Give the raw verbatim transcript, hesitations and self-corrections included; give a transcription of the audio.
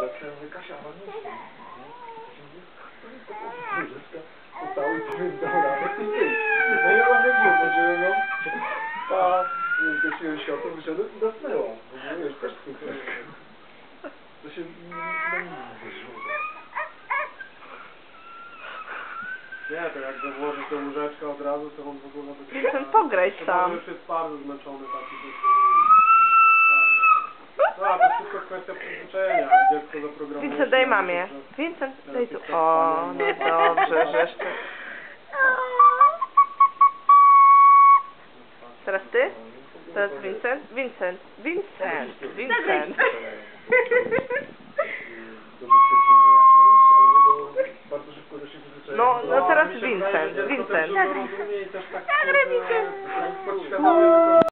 łyżeczkę, mówię, Kasia, ale nie chcę. Łyżeczka, to cały dzień dał radę i wyjść. No i ona nie wziąłem, no, pa, zgasiłem światło, wysiadłem i zasnęłam. No wiesz, też super. To się na nim wyszło. Nie, to jak go włożyć do łóżeczka od razu, to on w ogóle by... Vincent, pograj sam. już jest bardzo zmęczony taki. No, a to wszystko kwestia przyzwyczajenia. Dziecko zaprogramuje. Vincent, daj mamie. Vincent, daj tu. O, no dobrze, że jeszcze... Teraz ty? Teraz Vincent? Vincent, Vincent, Vincent. Do dyscypliny jakiejś, albo do bardzo szybko do się przyzwyczaić. No, no teraz mi się Vincent, wydaje, że dziecko też Vincent. dużo rozumie i też tak... Nagraj, Vincent. Podświadomie